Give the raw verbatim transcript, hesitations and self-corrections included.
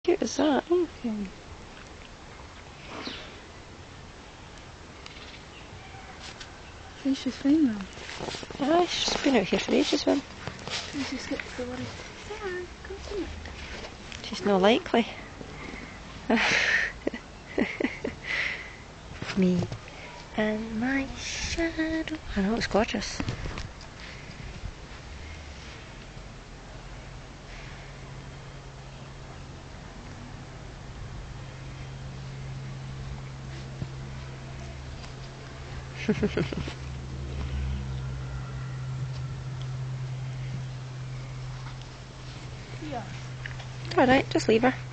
cute is that? Okay. I think she's fine now. Ah, she's been out here for ages, man. She's just got the worry. Sarah, come to me. She's not likely. Me and my shadow. I know, it's gorgeous. Yeah. Alright, just leave her.